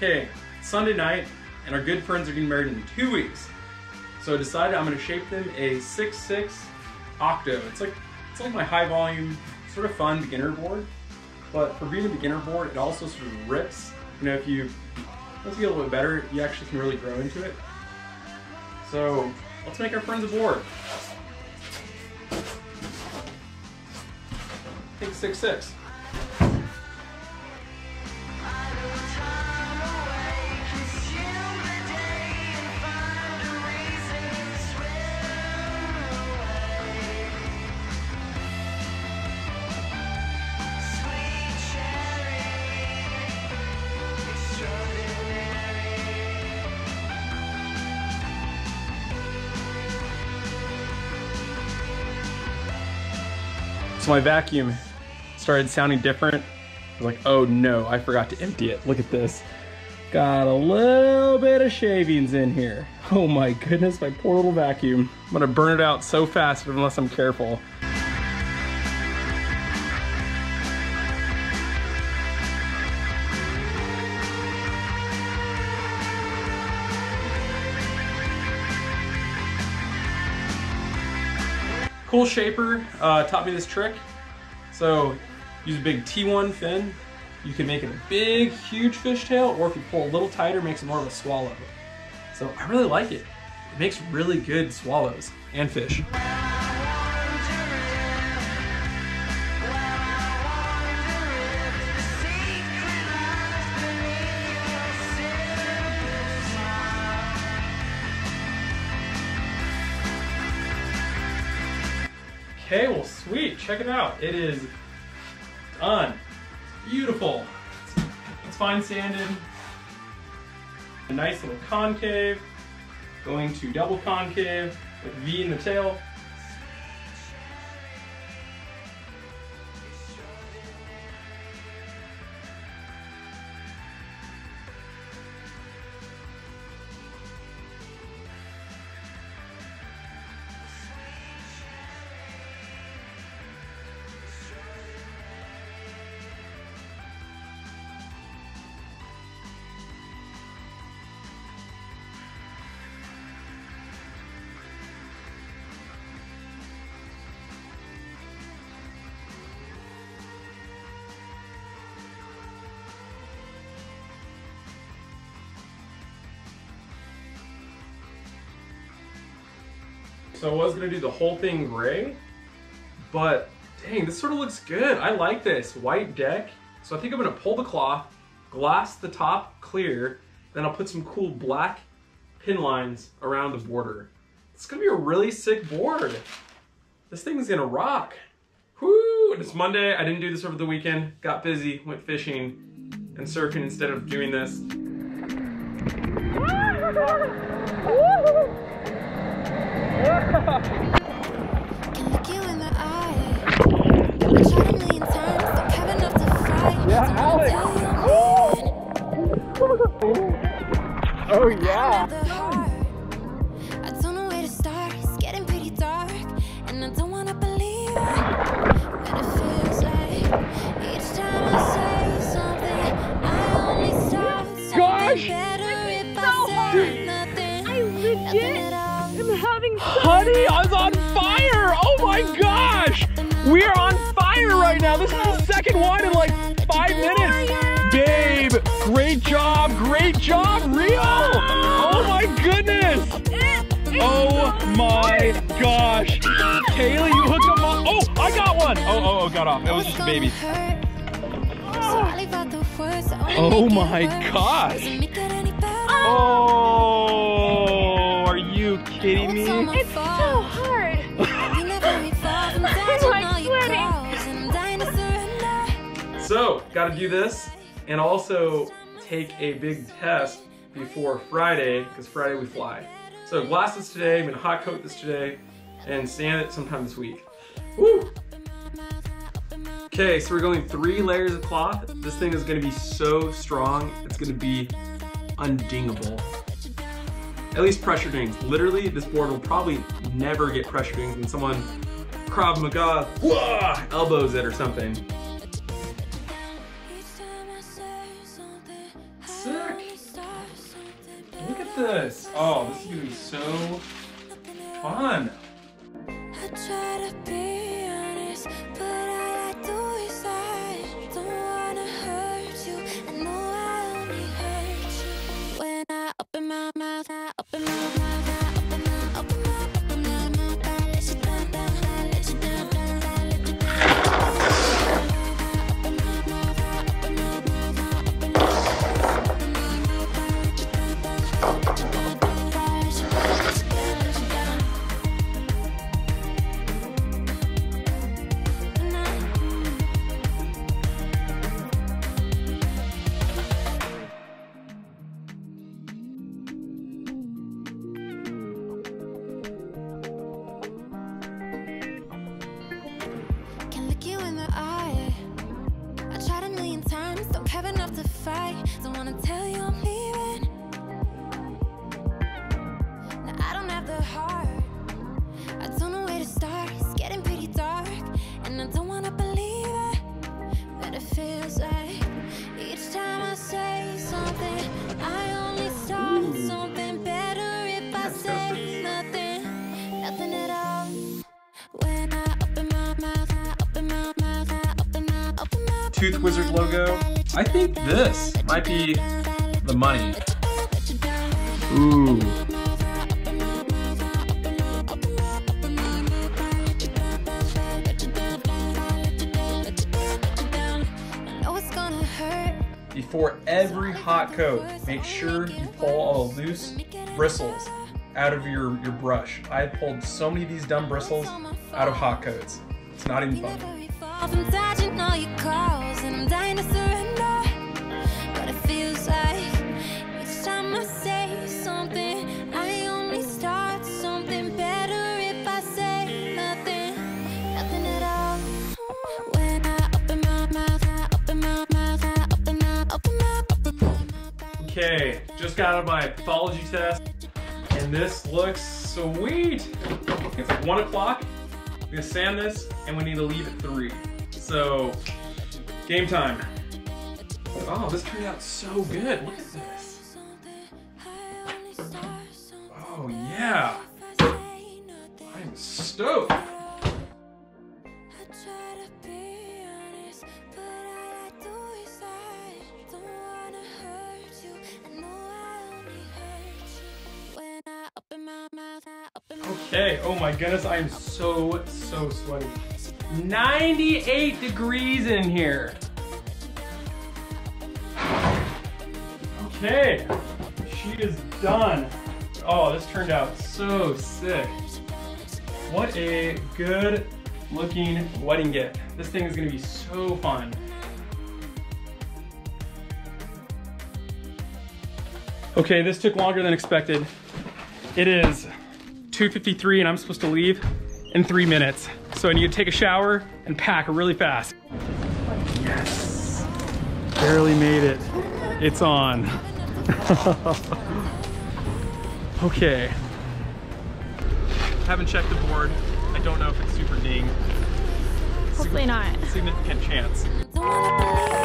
Okay, Sunday night, and our good friends are getting married in 2 weeks. So I decided I'm gonna shape them a 6'6" octo. It's like my high volume, sort of fun beginner board. But for being a beginner board, it also sort of rips. You know, once you get a little bit better, you actually can really grow into it. So let's make our friends a board. I think 6'6". So my vacuum started sounding different. I was like, oh no, I forgot to empty it. Look at this. Got a little bit of shavings in here. Oh my goodness, my poor little vacuum. I'm gonna burn it out so fast unless I'm careful. Cool Shaper taught me this trick. So use a big T1 fin. You can make it a big, huge fishtail, or if you pull a little tighter, it makes it more of a swallow. So I really like it. It makes really good swallows and fish. Okay, well sweet, check it out. It is done. Beautiful. It's fine sanded. A nice little concave, going to double concave with V in the tail. So I was gonna do the whole thing gray, but dang, this sort of looks good. I like this white deck. So I think I'm gonna pull the cloth, glass the top clear, then I'll put some cool black pin lines around the border. It's gonna be a really sick board. This thing is gonna rock. Whoo, it's Monday. I didn't do this over the weekend. Got busy, went fishing and surfing instead of doing this. Can look you in the eye. I tried a million times, don't have enough to fight. Yeah, Alex. Oh yeah. I don't know where to start. It's getting pretty dark, and I don't wanna believe what it feels like. Each time I say something, I only start something better if I say nothing. I legit am having Honey, I was on fire! Oh my gosh! We are on fire right now! This is the second one in like 5 minutes! Babe, great job, Rio! Oh my goodness! Oh my gosh! Kaylee, you hooked up on. Oh, I got one! Oh, got off. It was just a baby. Oh my gosh! Oh, are you kidding me? It's so hard. I'm like sweating. So, gotta do this, and also take a big test before Friday, because Friday we fly. So glass this today, I'm gonna hot coat this today, and sand it sometime this week. Woo! Okay, so we're going 3 layers of cloth. This thing is gonna be so strong, it's gonna be undingable. At least pressure dings. Literally, this board will probably never get pressure dings when someone Krav Maga elbows it or something. Sick. at this. Oh, this is gonna be so fun. I try to be honest, but all I do is lie. Don't wanna hurt you. I know I only hurt you. When I open my mouth, I open my mouth, I open my, open my, open my mouth. I let you down, down, I let you down, down, I let you down. I open my mouth, I open my mouth, I open my mouth, open my mouth, I let you down, down, I let you down, down, I let you down, let you down, let you down. Can look you in the eye. I tried a million times, don't have enough to fight. Don't wanna tell you I'm leaving. Now I don't have the heart. I don't know where to start. It's getting pretty dark, and I don't wanna believe it. But it feels like each time I say something, I only start something better if I say nothing, nothing at all. When I open my mouth, I open my mouth, I open my, open my. Tooth Wizard logo. I think this might be the money. Ooh. Before every hot coat, make sure you pull all the loose bristles out of your brush. I pulled so many of these dumb bristles out of hot coats. It's not even fun. I'm dodging all your calls and I'm dying to surrender. But it feels like each time I say something, I only start something better if I say nothing, nothing at all. When I open my mouth, I open my mouth, I open my, open my, open my mouth. Okay, just got out of my pathology test, and this looks sweet. It's like 1 o'clock. I'm gonna sand this, and we need to leave at 3. So, game time. Oh, this turned out so good. Look at this. Oh yeah. I'm stoked. Okay, oh my goodness, I am so sweaty. 98 degrees in here. Okay, she is done. Oh, this turned out so sick. What a good looking wedding gift. This thing is gonna be so fun. Okay, this took longer than expected. It is 2:53 and I'm supposed to leave in 3 minutes. So I need to take a shower and pack really fast. Yes, barely made it. It's on. Okay. Haven't checked the board. I don't know if it's super dinged. Hopefully not. Significant chance. Don't wanna believe